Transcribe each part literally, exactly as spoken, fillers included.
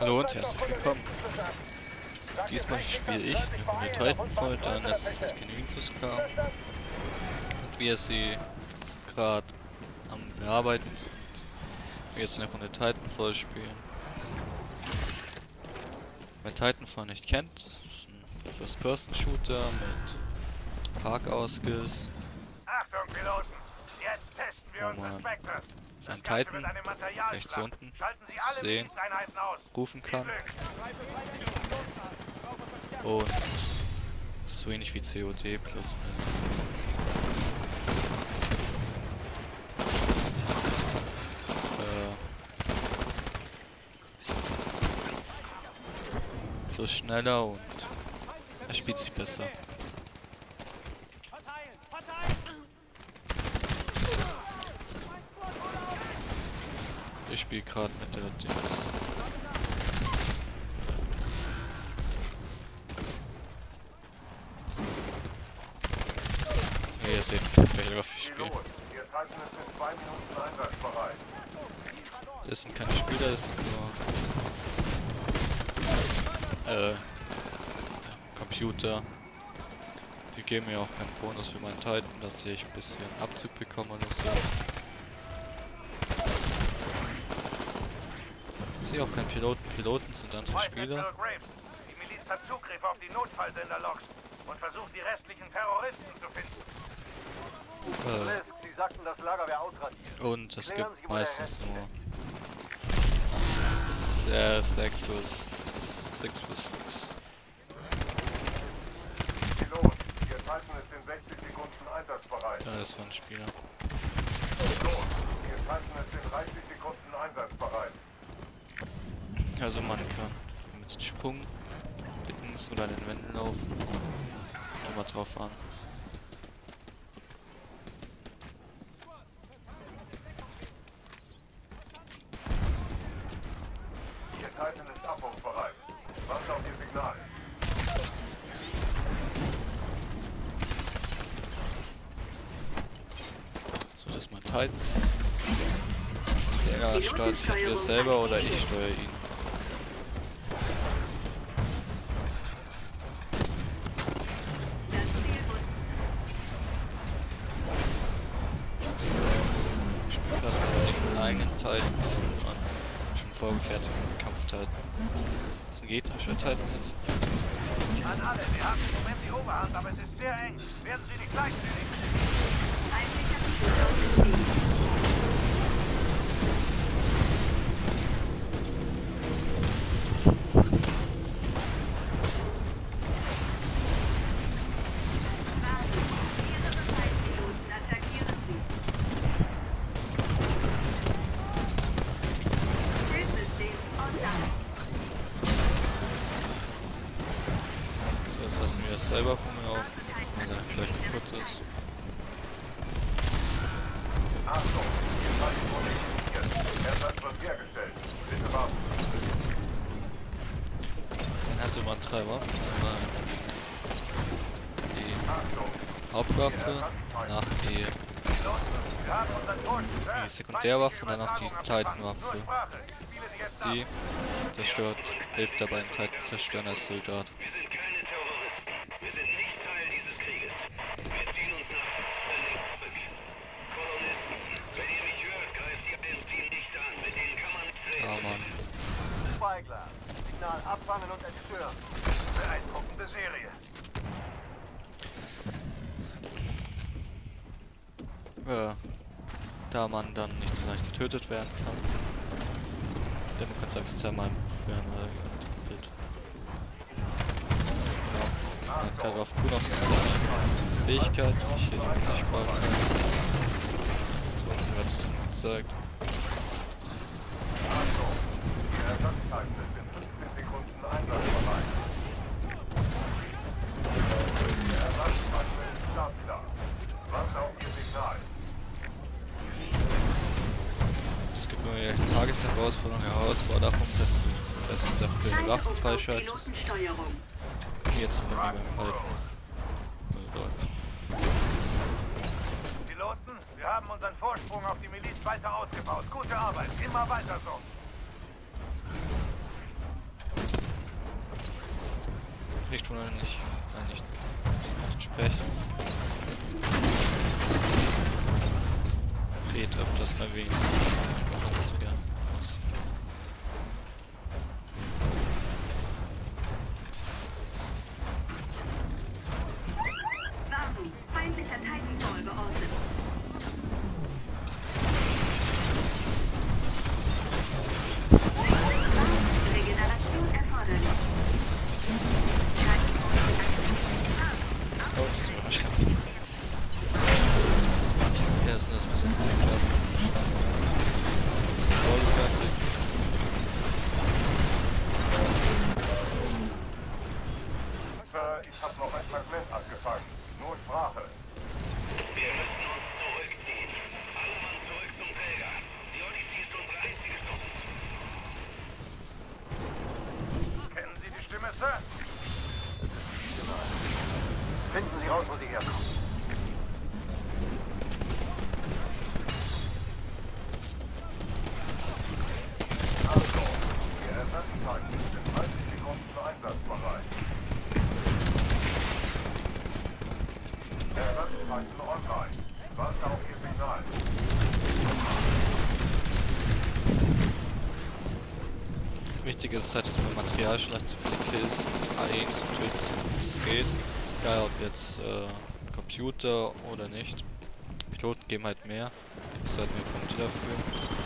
Hallo und herzlich willkommen. Diesmal spiele ich eine Runde Titanfall, da in letzter Zeit keine Infos kam. Und wir sie gerade am Bearbeiten sind. Wir jetzt eine Runde Titanfall spielen. Wer Titanfall nicht kennt, das ist ein First-Person-Shooter mit Parkour-Skills. Achtung, Piloten! Jetzt testen wir unsere Spectres. Sein Titan rechts unten sehen, rufen kann. Und ist so ähnlich wie C O D plus mit äh, plus schneller und er spielt sich besser. Ich spiele gerade mit der Dings. Ihr seht, welche Waffe ich spiele. Das sind keine Spieler, das sind nur äh, Computer. Die geben mir auch keinen Bonus für meinen Titan, dass ich ein bisschen Abzug bekomme oder so. Ich sehe auch keinen Piloten. Piloten sind andere Spieler. Die Miliz hat Zugriff auf die Notfallsender-Logs und versucht, die restlichen Terroristen zu finden. Äh, Sie sagten, das Lager wäre ausradiert. und es gibt meistens nur sechs plus sechs plus sechs. Pilot, Ihr Titan ist in sechzig Sekunden einsatzbereit. Ja, das war ein Spieler. Pilot, Ihr Titan ist in dreißig Sekunden einsatzbereit. Also man kann mit Sprung, Dickens oder den Wänden laufen. Immer drauf an. Ihr Titan ist abbruchbereit. Wartet auf Ihr Signal. So, das ist mein Titan. Der steuert sich entweder selber oder ich steuere ihn. Ich spiele gerade mit dem eigenen Titan und schon vorgefertigten Kampftitan. Das ist ein gegnerischer Titan ist. An alle, wir haben im Moment die Oberhand, aber es ist sehr eng. Werden Sie nicht leichtsinnig? So, jetzt lassen wir das selber von mir auf, weil er gleich kaputt ist. Achtung, Ihr Titan wurde igniert. Ersatz wird hergestellt. Bitte warten. Dann hatte man drei Waffen. Einmal die Achtung, Hauptwaffe, danach die, wir haben unseren Vorschuss. die Sekundärwaffe und danach die Titanwaffe. Die zerstört, hilft dabei, einen Titan zu zerstören als Soldat. Wir sind keine Terroristen. Wir sind nicht Teil dieses Krieges. Wir ziehen uns nach Berlin zurück. Kolonisten, wenn ihr mich hört, greift ihr das Ziel nicht an. Mit denen kann man nichts reden. Ah, Mann. Feigler, Signal abfangen und entstören. Beeindruckende Serie. Ja, da man dann nicht so leicht getötet werden kann. Denn du kannst einfach zweimal werden oder getötet. Genau. Man kann auf Q noch seine Fähigkeit, die ich hier nicht sichtbar kann. So, dann wird es gezeigt. Achtung, Ihr Ersatzteil ist in fünfzehn Sekunden einsatzbereit. Ihr Ersatzteil ist startklar. Wartet auf Ihr Signal. Es gibt nur eine Tagesherausforderung, Herausforderung, dass du das jetzt auch für die Waffen freischaltest. Jetzt sind wir beim Halten. Piloten, wir haben unseren Vorsprung auf die Miliz weiter ausgebaut. Gute Arbeit, immer weiter so. Ich tue nicht, nein, nicht oft sprechen. Red öfters mal weniger. Konzentrieren. Warnung, feindlicher Titanfall geortet. Regeneration erforderlich. Oh, das war wahrscheinlich. Ja, das ist ein bisschen krass. Vollfertig. Sir, ich habe noch ein Fragment abgefangen. Nur Sprache. Wir müssen uns zurückziehen. Alle Mann zurück zum Träger. Die Odyssey ist unsere einzige Chance. Kennen Sie die Stimme, Sir? Finden Sie raus, wo Sie herkommen. Also, die Ersatzteile sind dreißig Sekunden einsatzbereit. Ersatzteile online. Warte auf Ihr Signal. Wichtig ist halt, dass man Material schleicht, so viele Kills mit A E zu töten, so gut es geht. Egal ob jetzt äh, Computer oder nicht. Piloten geben halt mehr. Kriegst du halt mehr Punkte dafür.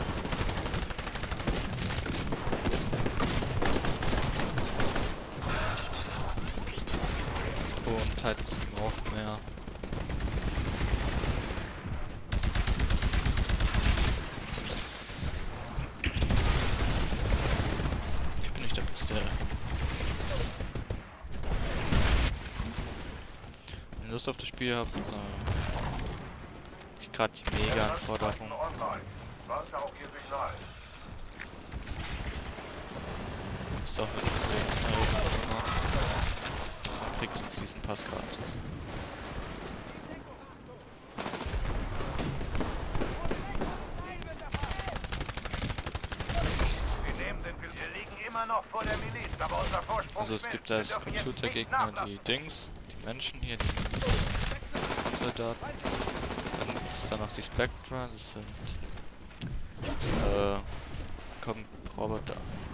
Und halt es auch mehr. Ich bin nicht der Beste. Wenn ihr Lust auf das Spiel habt, äh, ich gerade die Mega-Anforderung. Online. Warte auf Ihr Signal. Ist doch wirklich zehn Euro. Man kriegt den Season Pass gratis. Wir nehmen den Bild. Wir liegen immer noch vor der Miliz, aber unser Vorsprung Also es ist gibt Wir als dürfen jetzt nicht Computergegner nachlassen. die Dings, die Menschen hier, die Soldaten. Dann gibt es da noch die Spectra, das sind äh, kommen Roboter,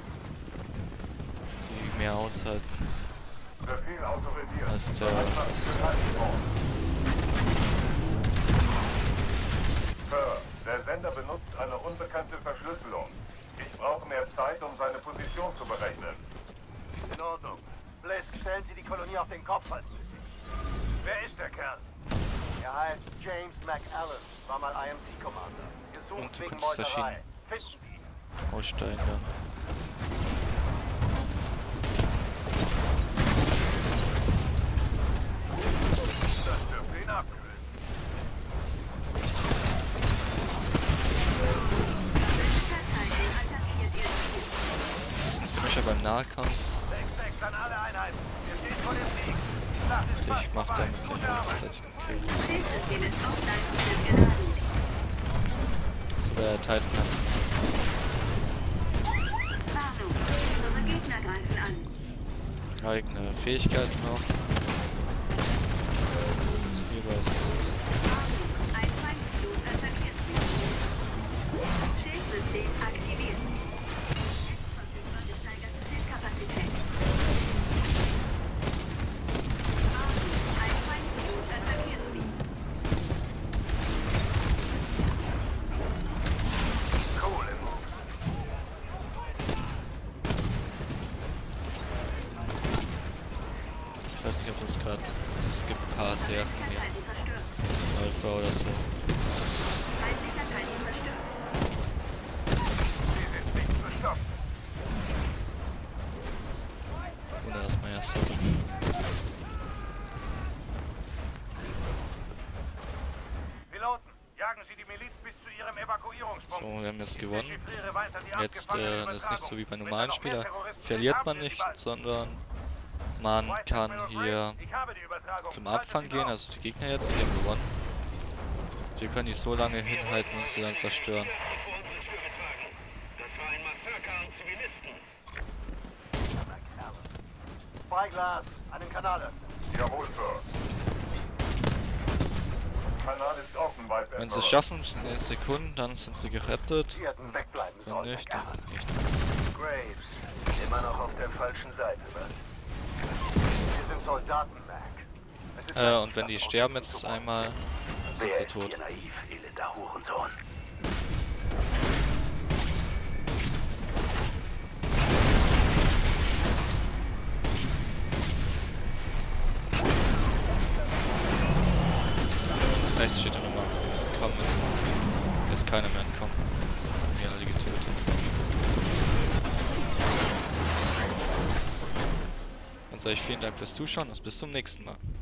die mehr aushalten Befehl autorisiert. als der Bereitschaft geteilt worden. Sir, der Sender benutzt eine unbekannte Verschlüsselung. Ich brauche mehr Zeit, um seine Position zu berechnen. In Ordnung. Blisk, stellen Sie die Kolonie auf den Kopf, falls nötig. Wer ist der Kerl? Er heißt James McAllen, war mal I M C-Commander. Gesucht Und du wegen kannst Meuterei. verschiedene Finden Sie ihn. Aussteine. Das dürfte ihn abkühlen. Das sind für mich aber im Nahkampf. sechs sechs an alle Einheiten. Wir stehen vor dem Sieg. Die Schlacht ist fast Ich mach vorbei. damit Gute gleich einen Arbeit. einseitigen Kill. Schildsystem ist offline und wird geladen. So der Titan hat Warnung, unsere Gegner greifen an. eigene Fähigkeiten noch. Hierbei ist es. Ein Feindpilot attackiert Sie. Schildsystem aktiviert. Verfügbare gesteigerte Schildkapazität. Ein Feindpilot attackiert Sie. Coole Moves. Ich weiß nicht, ob das gerade. Es gibt ein paar Serien hier. Titan zerstört. Alpha oder so. Feindlicher Titan zerstört. Sie sind nicht zu stoppen. Oder erstmal erst so. Piloten, jagen Sie die Miliz bis zu Ihrem Evakuierungspunkt. So, wir haben jetzt gewonnen. Dechiffriere weiter die Jetzt abgefangene äh, das ist nicht so wie bei Übertragung. normalen Wenn da noch Spielern. mehr Terroristen Verliert sind, man haben wir nicht, sie bald. sondern man White kann Admiral hier Gray, ich habe die Übertragung. zum Schalte Abfang sie gehen, drauf. also die Gegner jetzt, die haben gewonnen. Wir können die so lange hinhalten und sie dann zerstören. Vor unsere Tür getragen. Das war ein Massaker an Zivilisten. Spyglass, einen Kanal öffnen. Jawohl, Sir. Kanal ist offen, Vice Wenn sie Admiral. es schaffen, in den Sekunden, dann sind sie gerettet. Sie hätten wegbleiben Wenn sollen. nicht, dann McAllen. nicht. Graves, immer noch auf der falschen Seite, was? Wir sind Soldaten, Mac. Es ist Äh, ein und wenn die Stadt, sterben ausschießen jetzt zu wollen. einmal, dann sind Wer sie ist tot. hier naiv, elender Hurensohn? Rechts steht ja nochmal, entkommen ist. Ist keiner mehr entkommen. Haben wir alle getötet. Dann sage ich vielen Dank fürs Zuschauen und bis zum nächsten Mal.